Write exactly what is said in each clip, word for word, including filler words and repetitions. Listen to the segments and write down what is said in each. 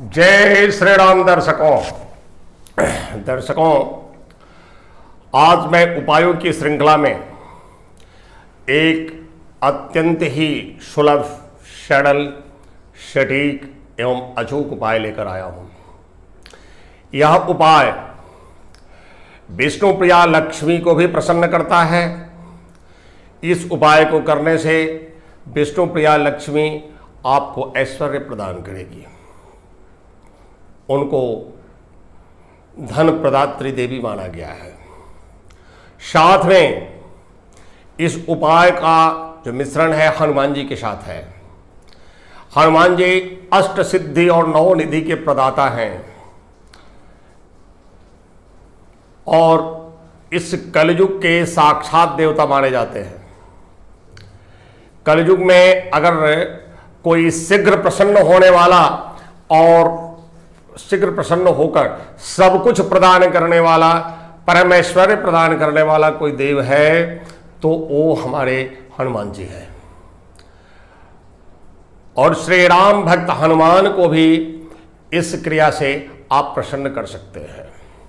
जय श्री राम। दर्शकों दर्शकों आज मैं उपायों की श्रृंखला में एक अत्यंत ही सुलभ, सरल, सटीक एवं अचूक उपाय लेकर आया हूं। यह उपाय विष्णु प्रिया लक्ष्मी को भी प्रसन्न करता है। इस उपाय को करने से विष्णु प्रिया लक्ष्मी आपको ऐश्वर्य प्रदान करेगी। उनको धन प्रदात्री देवी माना गया है। साथ में इस उपाय का जो मिश्रण है हनुमान जी के साथ है। हनुमान जी अष्ट सिद्धि और नौ निधि के प्रदाता हैं और इस कलयुग के साक्षात देवता माने जाते हैं। कलयुग में अगर कोई शीघ्र प्रसन्न होने वाला और शीघ्र प्रसन्न होकर सब कुछ प्रदान करने वाला, परमेश्वर प्रदान करने वाला कोई देव है तो वो हमारे हनुमान जी हैं। और श्री राम भक्त हनुमान को भी इस क्रिया से आप प्रसन्न कर सकते हैं।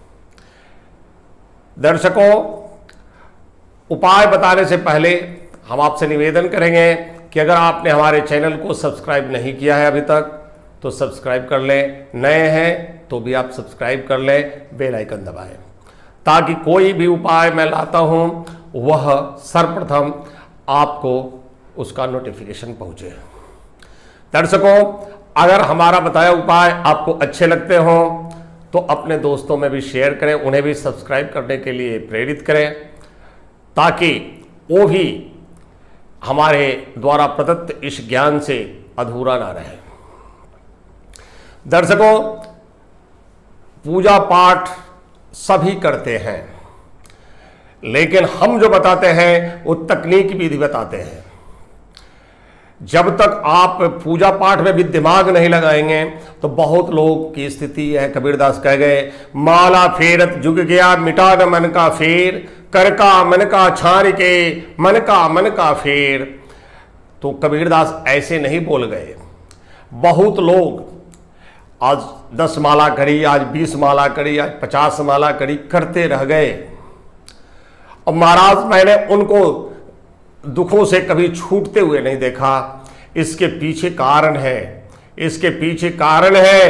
दर्शकों, उपाय बताने से पहले हम आपसे निवेदन करेंगे कि अगर आपने हमारे चैनल को सब्सक्राइब नहीं किया है अभी तक तो सब्सक्राइब कर लें। नए हैं तो भी आप सब्सक्राइब कर लें, बेल आइकन दबाएं ताकि कोई भी उपाय मैं लाता हूं वह सर्वप्रथम आपको उसका नोटिफिकेशन पहुंचे। दर्शकों, अगर हमारा बताया उपाय आपको अच्छे लगते हों तो अपने दोस्तों में भी शेयर करें, उन्हें भी सब्सक्राइब करने के लिए प्रेरित करें ताकि वो भी हमारे द्वारा प्रदत्त इस ज्ञान से अधूरा ना रहे। दर्शकों, पूजा पाठ सभी करते हैं लेकिन हम जो बताते हैं वो तकनीक विधि बताते हैं। जब तक आप पूजा पाठ में भी दिमाग नहीं लगाएंगे तो बहुत लोग की स्थिति है, कबीरदास कह गए, माला फेरत जुग गया मिटा न मन का फेर, कर का मन का छार के मन का मन का फेर। तो कबीरदास ऐसे नहीं बोल गए। बहुत लोग आज दस माला करी, आज बीस माला करी, आज पचास माला करी, करते रह गए। और महाराज मैंने उनको दुखों से कभी छूटते हुए नहीं देखा। इसके पीछे कारण है, इसके पीछे कारण है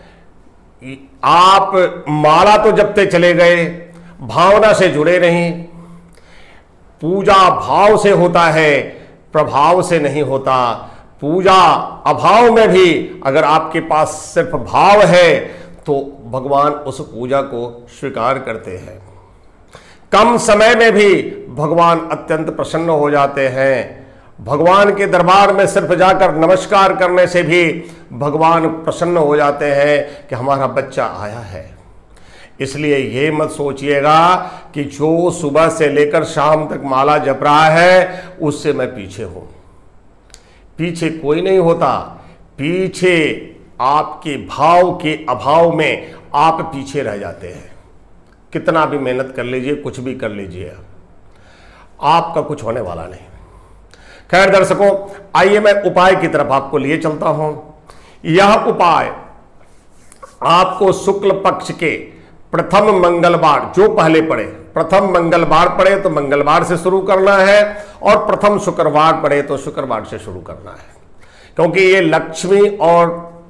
आप माला तो जपते चले गए, भावना से जुड़े नहीं। पूजा भाव से होता है, प्रभाव से नहीं होता। पूजा अभाव में भी अगर आपके पास सिर्फ भाव है तो भगवान उस पूजा को स्वीकार करते हैं। कम समय में भी भगवान अत्यंत प्रसन्न हो जाते हैं। भगवान के दरबार में सिर्फ जाकर नमस्कार करने से भी भगवान प्रसन्न हो जाते हैं कि हमारा बच्चा आया है। इसलिए ये मत सोचिएगा कि जो सुबह से लेकर शाम तक माला जप रहा है उससे मैं पीछे हूं। पीछे कोई नहीं होता। पीछे आपके भाव के अभाव में आप पीछे रह जाते हैं। कितना भी मेहनत कर लीजिए, कुछ भी कर लीजिए, आपका कुछ होने वाला नहीं। खैर दर्शकों, आइए मैं उपाय की तरफ आपको लिए चलता हूं। यह उपाय आपको शुक्ल पक्ष के प्रथम मंगलवार, जो पहले पड़े, प्रथम मंगलवार पड़े तो मंगलवार से शुरू करना है और प्रथम शुक्रवार पड़े तो शुक्रवार से शुरू करना है, क्योंकि ये लक्ष्मी और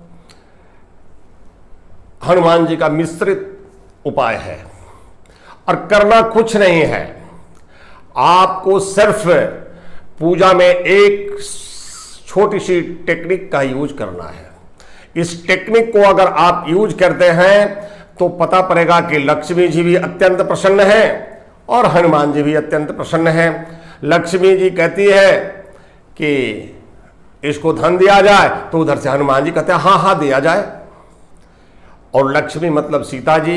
हनुमान जी का मिश्रित उपाय है। और करना कुछ नहीं है, आपको सिर्फ पूजा में एक छोटी सी टेक्निक का यूज करना है। इस टेक्निक को अगर आप यूज करते हैं तो पता पड़ेगा कि लक्ष्मी जी भी अत्यंत प्रसन्न है और हनुमान जी भी अत्यंत प्रसन्न है। लक्ष्मी जी कहती है कि इसको धन दिया जाए तो उधर से हनुमान जी कहते हैं हाँ हाँ दिया जाए। और लक्ष्मी मतलब सीता जी,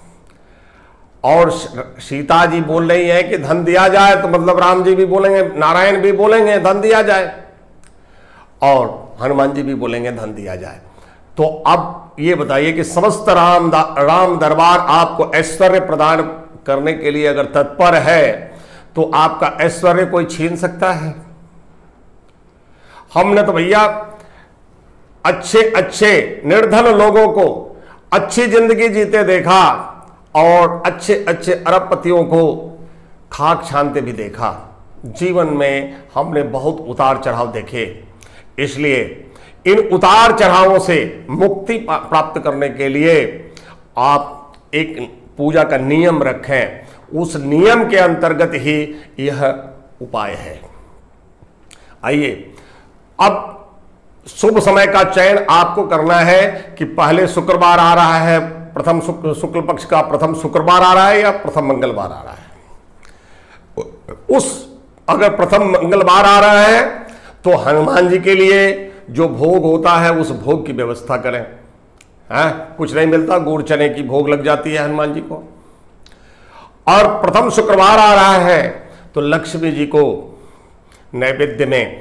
और सीता जी बोल रही है कि धन दिया जाए तो मतलब राम जी भी बोलेंगे, नारायण भी बोलेंगे धन दिया जाए, और हनुमान जी भी बोलेंगे धन दिया जाए। तो अब ये बताइए कि समस्त राम राम दरबार आपको ऐश्वर्य प्रदान करने के लिए अगर तत्पर है तो आपका ऐश्वर्य कोई छीन सकता है? हमने तो भैया अच्छे अच्छे निर्धन लोगों को अच्छी जिंदगी जीते देखा और अच्छे अच्छे अरबपतियों को खाक छानते भी देखा। जीवन में हमने बहुत उतार चढ़ाव देखे, इसलिए इन उतार चढ़ावों से मुक्ति प्राप्त करने के लिए आप एक पूजा का नियम रखें। उस नियम के अंतर्गत ही यह उपाय है। आइए, अब शुभ समय का चयन आपको करना है कि पहले शुक्रवार आ रहा है, प्रथम शुक्ल पक्ष का प्रथम शुक्रवार आ रहा है या प्रथम मंगलवार आ रहा है। उस अगर प्रथम मंगलवार आ रहा है तो हनुमान जी के लिए जो भोग होता है उस भोग की व्यवस्था करें। है कुछ नहीं मिलता, गुड़ चने की भोग लग जाती है हनुमान जी को। और प्रथम शुक्रवार आ रहा है तो लक्ष्मी जी को नैवेद्य में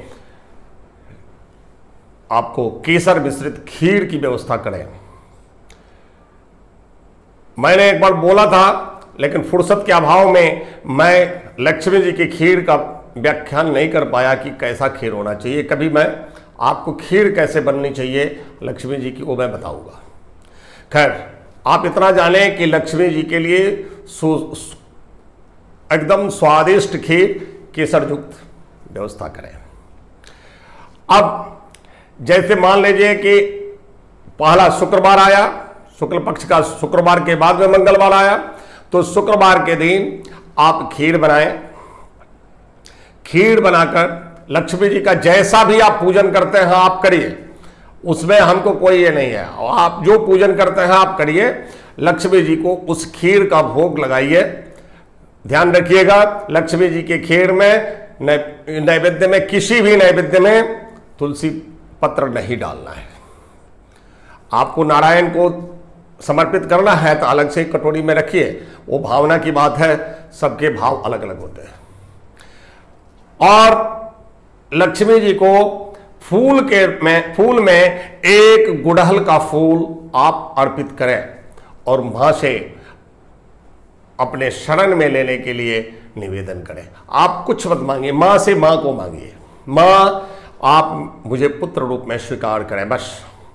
आपको केसर मिश्रित खीर की व्यवस्था करें। मैंने एक बार बोला था, लेकिन फुर्सत के अभाव में मैं लक्ष्मी जी की खीर का व्याख्यान नहीं कर पाया कि कैसा खीर होना चाहिए। कभी मैं आपको खीर कैसे बननी चाहिए लक्ष्मी जी की वो मैं बताऊंगा। खैर, आप इतना जानें कि लक्ष्मी जी के लिए एकदम स्वादिष्ट खीर केसर युक्त व्यवस्था करें। अब जैसे मान लीजिए कि पहला शुक्रवार आया, शुक्ल पक्ष का शुक्रवार के बाद में मंगलवार आया, तो शुक्रवार के दिन आप खीर बनाएं। खीर बनाकर लक्ष्मी जी का जैसा भी आप पूजन करते हैं आप करिए, उसमें हमको कोई ये नहीं है। आप जो पूजन करते हैं आप करिए, लक्ष्मी जी को उस खीर का भोग लगाइए। ध्यान रखिएगा, लक्ष्मी जी के खीर में नैवेद्य में, किसी भी नैवेद्य में तुलसी पत्र नहीं डालना है। आपको नारायण को समर्पित करना है तो अलग से कटोरी में रखिए, वो भावना की बात है, सबके भाव अलग अलग होते हैं। और लक्ष्मी जी को फूल के में फूल में एक गुड़हल का फूल आप अर्पित करें और मां से अपने शरण में लेने के लिए निवेदन करें। आप कुछ मत मांगिए, मां से मां को मांगिए, मां आप मुझे पुत्र रूप में स्वीकार करें। बस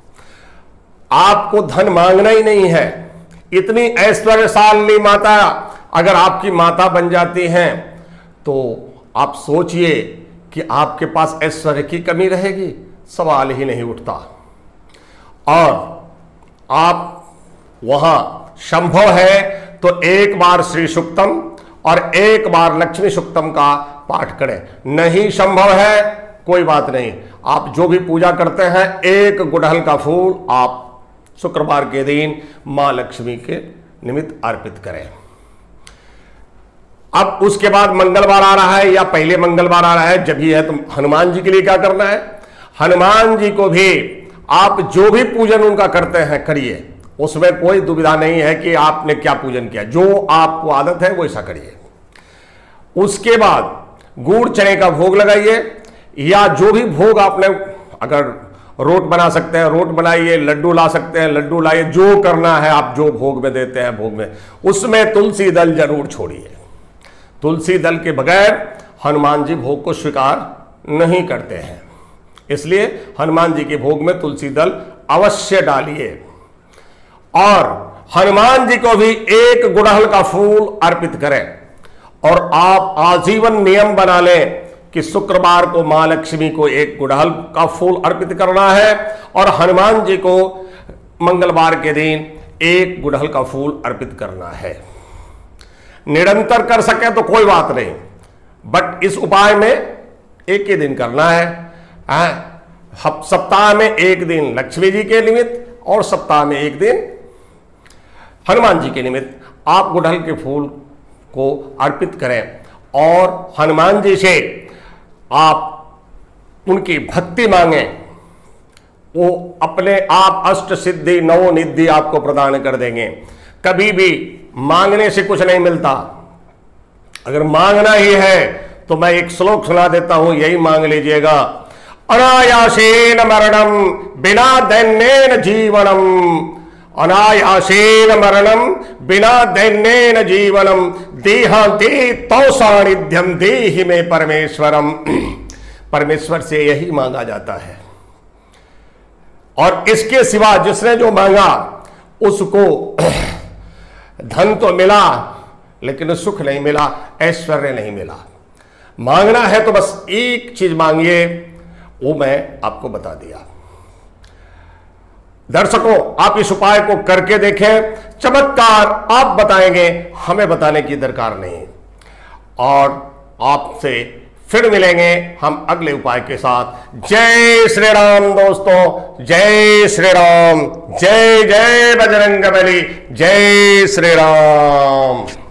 आपको धन मांगना ही नहीं है। इतनी ऐश्वर्यशालिनी माता अगर आपकी माता बन जाती हैं तो आप सोचिए कि आपके पास ऐश्वर्य की कमी रहेगी, सवाल ही नहीं उठता। और आप वहां संभव है तो एक बार श्री सूक्तम और एक बार लक्ष्मी सूक्तम का पाठ करें। नहीं संभव है कोई बात नहीं, आप जो भी पूजा करते हैं एक गुड़हल का फूल आप शुक्रवार के दिन मां लक्ष्मी के निमित्त अर्पित करें। अब उसके बाद मंगलवार आ रहा है या पहले मंगलवार आ रहा है, जब ही है तो हनुमान जी के लिए क्या करना है, हनुमान जी को भी आप जो भी पूजन उनका करते हैं करिए, उसमें कोई दुविधा नहीं है कि आपने क्या पूजन किया, जो आपको आदत है वैसा करिए। उसके बाद गुड़ चने का भोग लगाइए, या जो भी भोग आपने, अगर रोट बना सकते हैं रोट बनाइए, लड्डू ला सकते हैं लड्डू लाइए, जो करना है आप जो भोग में देते हैं भोग में, उसमें तुलसी दल जरूर छोड़िए। तुलसी दल के बगैर हनुमान जी भोग को स्वीकार नहीं करते हैं, इसलिए हनुमान जी के भोग में तुलसी दल अवश्य डालिए। और हनुमान जी को भी एक गुड़हल का फूल अर्पित करें। और आप आजीवन नियम बना लें कि शुक्रवार को मां लक्ष्मी को एक गुड़हल का फूल अर्पित करना है और हनुमान जी को मंगलवार के दिन एक गुड़हल का फूल अर्पित करना है। निरंतर कर सके तो कोई बात नहीं, बट इस उपाय में एक ही दिन करना है। सप्ताह में एक दिन लक्ष्मी जी के निमित्त और सप्ताह में एक दिन हनुमान जी के निमित्त आप गुड़हल के फूल को अर्पित करें और हनुमान जी से आप उनकी भक्ति मांगें, वो अपने आप अष्ट सिद्धि नवो निधि आपको प्रदान कर देंगे। कभी भी मांगने से कुछ नहीं मिलता, अगर मांगना ही है तो मैं एक श्लोक सुना देता हूं, यही मांग लीजिएगा। अनायासेन मरणम बिना दैन्येन जीवनम, अनायासेन मरणम बिना दैन्येन जीवनम, देहांते तो सानिध्यम देहि में परमेश्वरम। परमेश्वर से यही मांगा जाता है। और इसके सिवा जिसने जो मांगा उसको धन तो मिला लेकिन सुख नहीं मिला, ऐश्वर्य नहीं मिला। मांगना है तो बस एक चीज मांगिए, वो मैं आपको बता दिया। दर्शकों, आप इस उपाय को करके देखें, चमत्कार आप बताएंगे, हमें बताने की दरकार नहीं। और आपसे फिर मिलेंगे हम अगले उपाय के साथ। जय श्री राम दोस्तों, जय श्री राम, जय जय बजरंगबली, जय श्री राम।